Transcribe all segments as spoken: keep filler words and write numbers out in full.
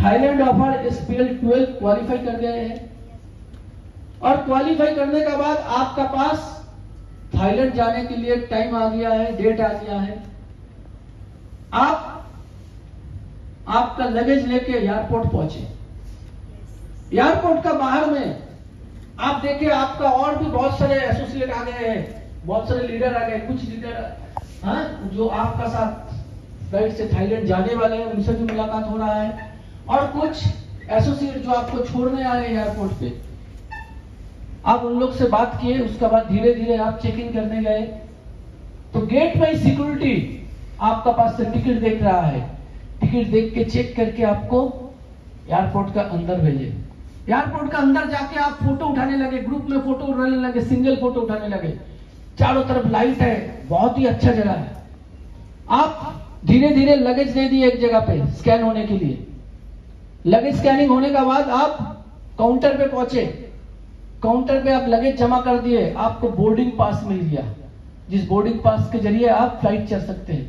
Thailand offer SPL twelve qualify कर गए हैं और क्वालिफाई करने के बाद आपका पास थाईलैंड जाने के लिए टाइम आ गया है, डेट आ गया है। आप आपका लगेज लेके एयरपोर्ट पहुंचे। एयरपोर्ट का बाहर में आप देखे आपका और भी बहुत सारे एसोसिएट आ गए हैं, बहुत सारे लीडर आ गए। कुछ लीडर हाँ जो आपका साथ फ्लाइट से थाईलैंड जाने वाले हैं, उनसे भी मुलाकात हो रहा है और कुछ एसोसिएट जो आपको छोड़ने आ रहे हैं एयरपोर्ट पे, आप उन लोग से बात किए। उसके बाद धीरे धीरे आप चेकिंग करने गए तो गेट में सिक्योरिटी आपका पास से टिकट देख रहा है। टिकट देख के चेक करके आपको एयरपोर्ट का अंदर भेजे। एयरपोर्ट का अंदर जाके आप फोटो उठाने लगे, ग्रुप में फोटो उठाने लगे, सिंगल फोटो उठाने लगे। चारों तरफ लाइट है, बहुत ही अच्छा जगह है। आप धीरे धीरे लगेज दे दिए एक जगह पे स्कैन होने के लिए। लगेज स्कैनिंग होने के बाद आप काउंटर पे पहुंचे। काउंटर पे आप लगेज जमा कर दिए, आपको बोर्डिंग पास मिल गया, जिस बोर्डिंग पास के जरिए आप फ्लाइट चढ़ सकते हैं।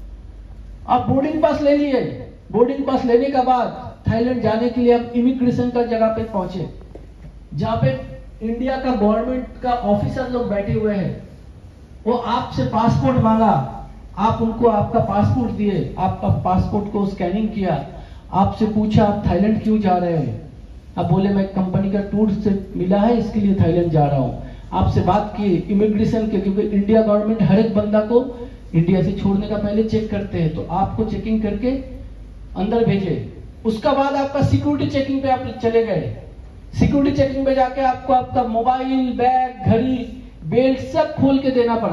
आप बोर्डिंग पास ले लिए। बोर्डिंग पास लेने के बाद थाईलैंड जाने के लिए आप इमिग्रेशन का जगह पे पहुंचे, जहां पे इंडिया का गवर्नमेंट का ऑफिसर लोग बैठे हुए हैं। वो आपसे पासपोर्ट मांगा, आप उनको आपका पासपोर्ट दिए, आपका पासपोर्ट को स्कैनिंग किया। आपसे पूछा आप थाईलैंड क्यों जा रहे हैं? आप बोले मैं कंपनी का टूर से मिला है, इसके लिए थाईलैंड जा रहा हूँ। आपसे बात की इमिग्रेशन के, क्योंकि इंडिया गवर्नमेंट हर एक बंदा को इंडिया से छोड़ने का पहले चेक करते हैं, तो आपको चेकिंग करके अंदर भेजे। उसका बाद आपका सिक्योरिटी चेकिंग पे आप चले गए। सिक्योरिटी चेकिंग पे जाके आपको आपका मोबाइल, बैग, घड़ी, बेल्ट सब खोल के देना पड़ा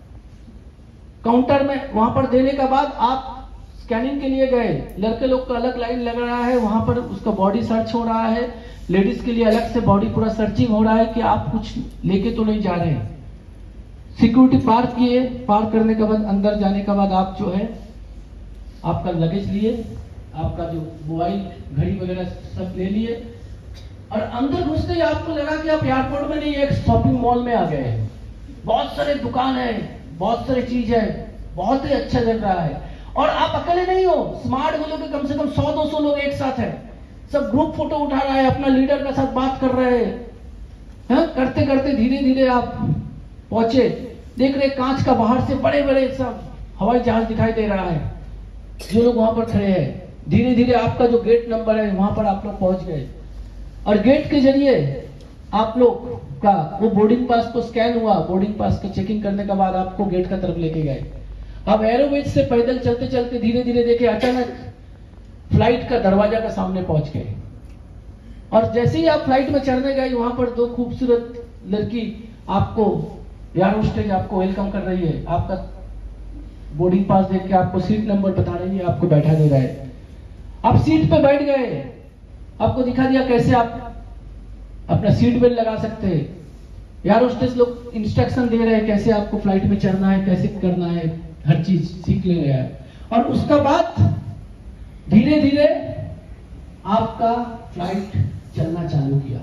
काउंटर में। वहां पर देने के बाद आप स्कैनिंग के लिए गए। लड़के लोग का अलग लाइन लग रहा है, वहां पर उसका बॉडी सर्च हो रहा है। लेडीज के लिए अलग से बॉडी पूरा सर्चिंग हो रहा है कि आप कुछ लेके तो नहीं जा रहे हैं। सिक्योरिटी पार किए। पार करने के बाद अंदर जाने के बाद आप जो है आपका लगेज लिए, आपका जो मोबाइल, घड़ी वगैरह सब ले लिए और अंदर घुसते ही आपको लगा कि आप एयरपोर्ट में नहीं, एक शॉपिंग मॉल में आ गए हैं। बहुत सारे दुकान है, बहुत सारी चीज है, बहुत ही अच्छा लग रहा है। और आप अकेले नहीं हो, स्मार्ट हो के कम से कम सौ दो सौ लोग एक साथ है। सब ग्रुप फोटो उठा रहा है, अपना लीडर के साथ बात कर रहे हैं। करते करते धीरे धीरे आप पहुंचे। देख रहे कांच का बाहर से बड़े बड़े सब हवाई जहाज दिखाई दे रहा है, जो लोग वहां पर खड़े हैं। धीरे धीरे आपका जो गेट नंबर है वहां पर आप लोग पहुंच गए और गेट के जरिए आप लोग का वो बोर्डिंग पास को स्कैन हुआ। बोर्डिंग पास को चेकिंग करने के बाद आपको गेट का तरफ लेके गए। अब एरोवेज से पैदल चलते चलते धीरे धीरे देखे अचानक फ्लाइट का दरवाजा के सामने पहुंच गए और जैसे ही आप फ्लाइट में चढ़ने गए वहां पर दो खूबसूरत लड़की आपको एयर होस्टेज आपको वेलकम कर रही है। आपका बोर्डिंग पास देख के आपको सीट नंबर बता रही है, आपको बैठा दे रहा है। आप सीट पे बैठ गए, आपको दिखा दिया कैसे आप अपना सीट बेल्ट लगा सकते हैं। एयर होस्टेज लोग इंस्ट्रक्शन दे रहे हैं कैसे आपको फ्लाइट में चढ़ना है, कैसे करना है, हर चीज सीख ले रहा है। और उसका बाद धीरे धीरे आपका फ्लाइट चलना चालू किया।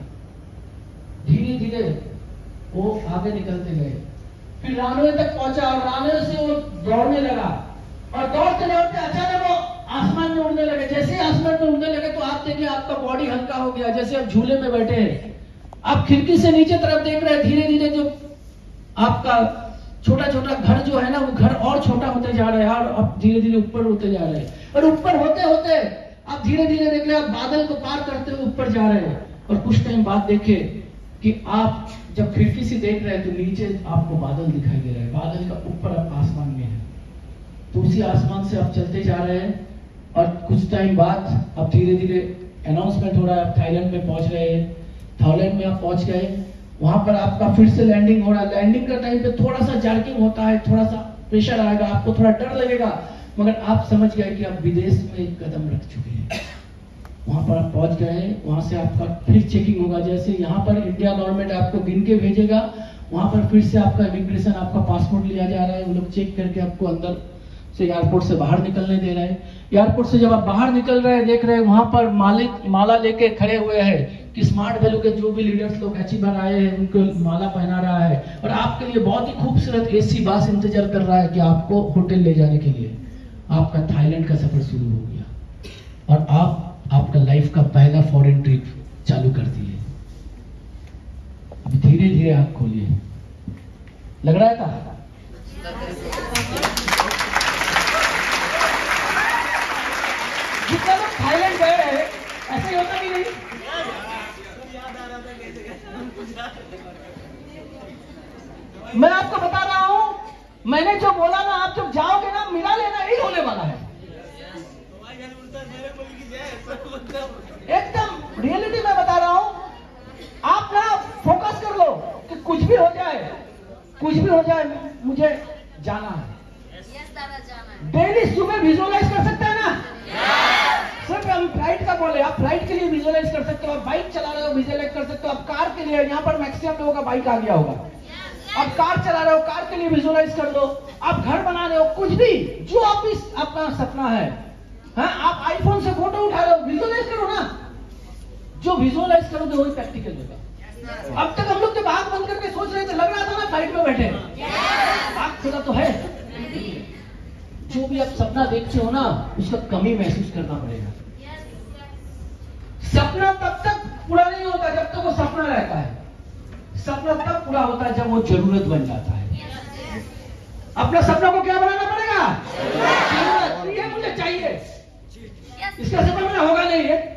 धीरे धीरे वो आगे निकलते गए, फिर रानवे तक पहुंचा और रानवे से वो दौड़ने लगा और दौड़ते दौड़ते अचानक वो आसमान में उड़ने लगे। जैसे आसमान में उड़ने लगे तो आप देखिए आपका बॉडी हल्का हो गया, जैसे आप झूले में बैठे हैं। आप खिड़की से नीचे तरफ देख रहे हैं। धीरे धीरे जो आपका छोटा छोटा घर जो है ना, वो घर और छोटा होते जा रहा है और अब धीरे धीरे ऊपर होते जा रहे हैं। और ऊपर होते होते आप धीरे धीरे देख रहे हैं, आप बादल को पार करते हुए ऊपर जा रहे हैं। और कुछ टाइम बाद देखे कि आप जब खिड़की से देख रहे हैं तो नीचे आपको बादल दिखाई दे रहे हैं। बादल का ऊपर आप आसमान में है, तो उसी आसमान से आप चलते जा रहे हैं। और कुछ टाइम बाद अब धीरे धीरे अनाउंसमेंट हो रहा है, आप थाईलैंड में पहुंच रहे हैं। थाईलैंड में आप पहुंच गए, वहां पर आपका फिर से लैंडिंग हो रहा है। लैंडिंग का टाइम पे थोड़ा सा जर्किंग होता है, थोड़ा सा प्रेशर आएगा, आपको थोड़ा डर लगेगा, मगर आप समझ गए कि आप विदेश में एक कदम रख चुके हैं। वहां पर आप पहुंच गए, वहां से आपका फिर चेकिंग होगा। जैसे यहाँ पर इंडिया गवर्नमेंट आपको गिन के भेजेगा, वहां पर फिर से आपका इमिग्रेशन, आपका पासपोर्ट लिया जा रहा है। वो लोग चेक करके आपको अंदर से एयरपोर्ट से बाहर निकलने दे रहे हैं। एयरपोर्ट से जब आप बाहर निकल रहे हैं, देख रहे हैं वहां पर मालिक माला लेके खड़े हुए हैं कि स्मार्ट वैल्यू के जो भी लीडर्स लोग अचीवर आए हैं उनको माला पहना रहा है। और आपके लिए बहुत ही खूबसूरत एसी बस इंतजार कर रहा है कि आपको होटल ले जाने के लिए। आपका थाईलैंड का सफर शुरू हो गया और आप आपका लाइफ का पहला फॉरेन ट्रिप चालू कर दिए। अभी धीरे धीरे आंख खोलिए। लग रहा है था जितना लोग थाईलैंड गए हैं ऐसा ही होता कि नहीं? मैं आपको बता रहा हूं, मैंने जो बोला ना, आप जब जाओगे ना मिला लेना, यही होने वाला है। एकदम रियलिटी में बता रहा हूं। आप ना फोकस कर लो कि कुछ भी हो जाए, कुछ भी हो जाए, मुझे जाना है। डेली सुबह विजुअलाइज कर सकते हैं ना? सिर्फ हम फ्लाइट का बोले, आप फ्लाइट के लिए विजुअलाइज कर सकते हो, आप बाइक चला रहे हो विजुअलाइज कर सकते हो, आप कार के लिए, यहाँ पर मैक्सिमम लोगों का बाइक आ गया होगा, आप कार चला रहे हो, कार के लिए विजुअलाइज कर लो, आप घर बना रहे हो, कुछ भी जो आप इस अपना सपना है, हाँ, आप आईफोन से फोटो उठा रहे हो, विजुअलाइज करो ना। जो विजुअलाइज करोगे वही प्रैक्टिकल होगा। अब तक हम लोग जब आंख बंद करके सोच रहे थे, लग रहा था ना फ्लाइट में बैठे, आंख खुला तो है। जो भी आप सपना देखते हो ना, उसका कमी महसूस करना पड़ेगा। सपना तब तक पूरा नहीं होता जब तक वो सपना रहता है। सपना तब पूरा होता है जब वो जरूरत बन जाता है। अपने सपना को क्या बनाना पड़ेगा? जरूरत। ये मुझे चाहिए, इसका सपना मेरा होगा नहीं है।